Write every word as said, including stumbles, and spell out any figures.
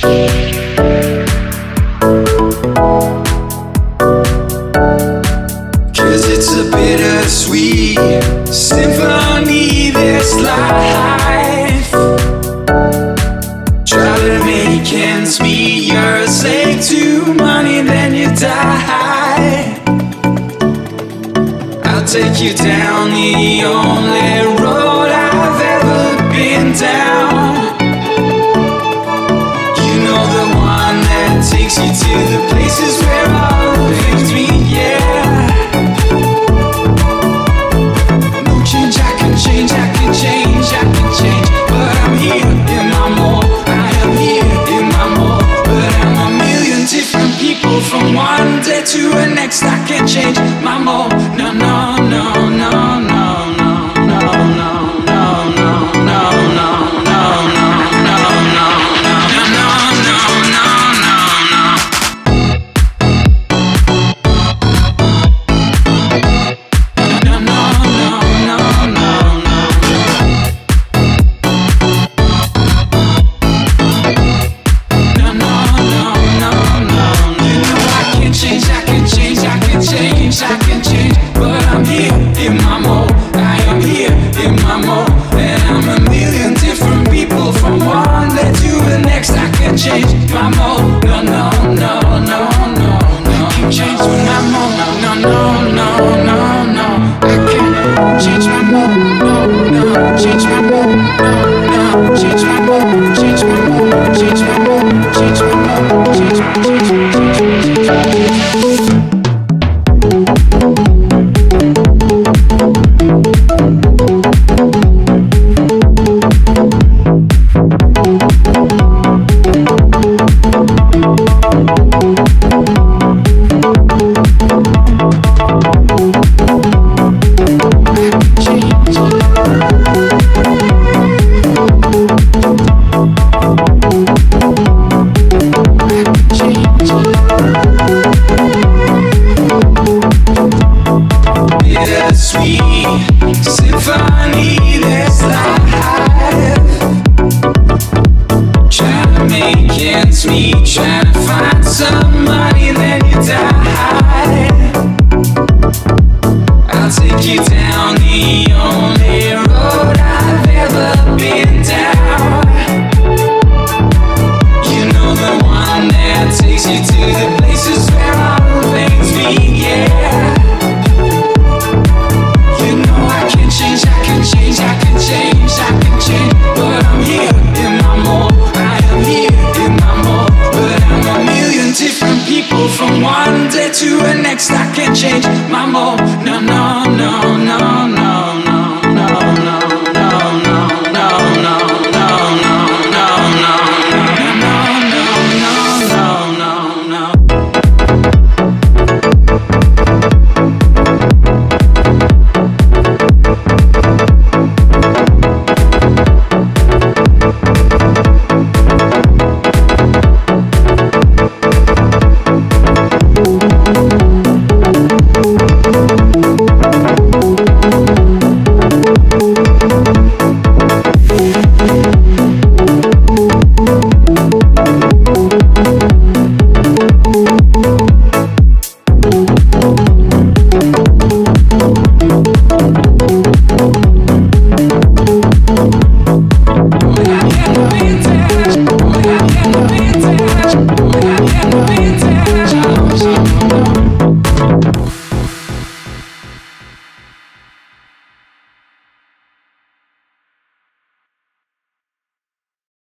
'Cause it's a bittersweet symphony, this life. Try to make ends meet, you're a slave to money, then you die. I'll take you down the only road I've ever been down. You know, the one that takes you to the places where all things meet, yeah. No change, I can change, I can change, I can change. But I'm here in my mall, I am here in my mall. But I'm a million different people, from one day to the next. I can't change my mall, no, no, no, no, no, no, no, no, no, no, no, no, no, no, no, no, no, no, no. I can change, but I'm here in my mall. I am here in my mall, and I'm a million different people, from one day to the next. I can change my mall, no, no, no, no, no, no. Keep changing my mall, no, no, no, no, no. I can change my mall, no, no, change my mall, no, no, change my mall, change my mall, change my mall, change my mall, change, change, change, change, change. Trying to find some money, then you die. I'll take you down the only road I've ever been down. You know, the one that takes you to the places where all things meet, yeah. You know, I can change, I can change, I can change, I can change. But I'm here in my mall, I am here in my mall. But I'm a million different people, from one day to the next. I can't change my mall, no, no, no, no, no, no, no, no, no, no, no, no, no, no, I can't